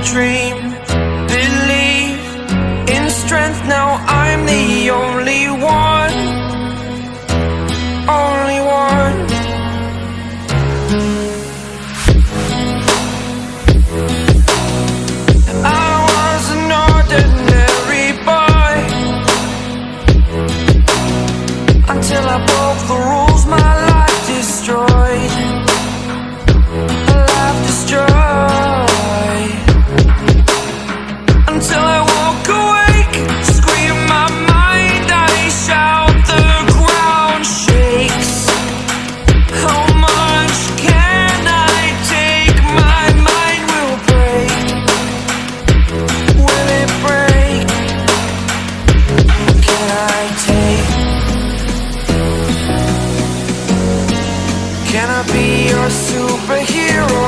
dream, believe in strength. Now I'm the only one, only one. I was an ordinary boy until I broke the rules, my life destroyed, life destroyed. Until I woke awake, scream my mind, I shout, the ground shakes. How much can I take? My mind will break. Will it break? Can I take? Can I be your superhero?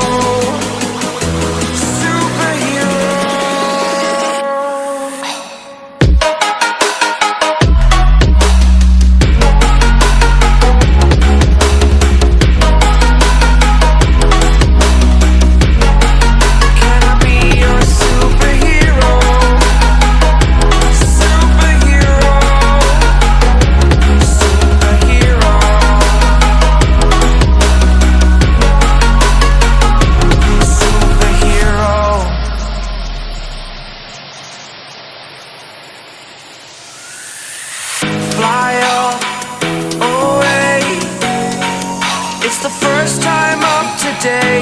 Fly away. It's the first time of today.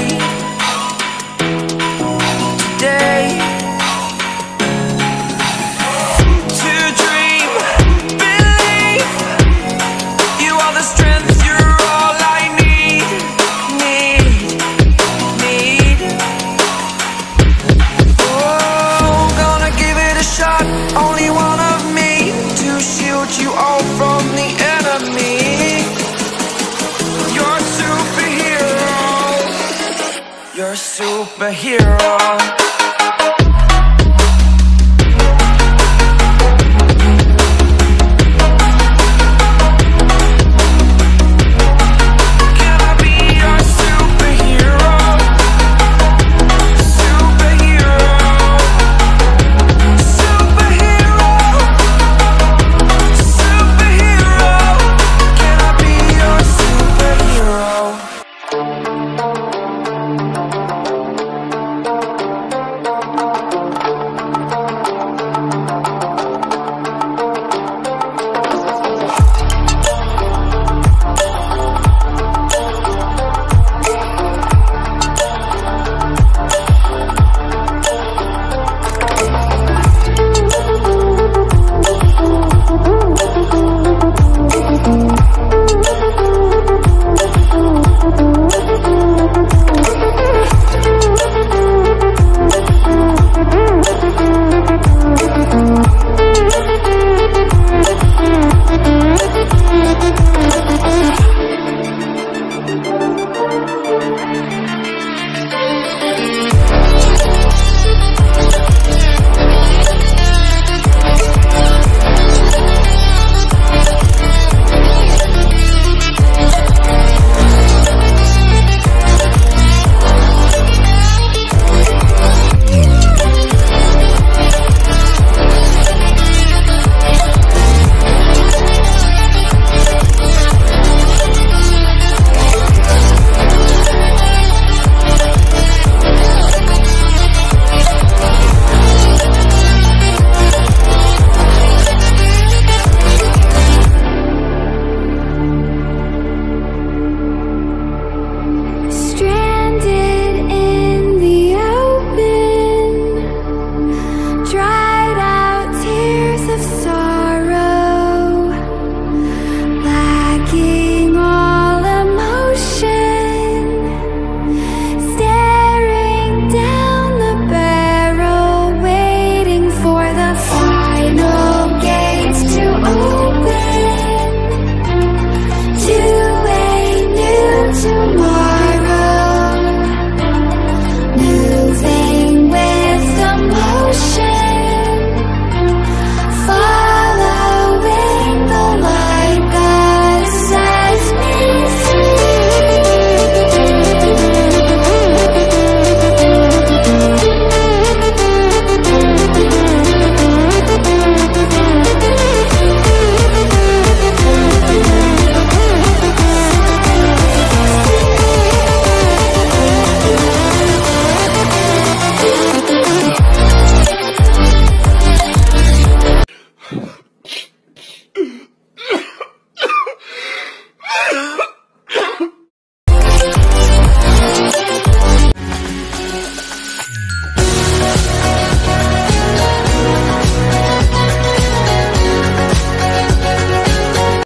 Today. To dream, believe. You are the strength, you're all I need. Need. Oh, gonna give it a shot. Only one of me to shield you all from the enemy. You're a superhero. You're a superhero.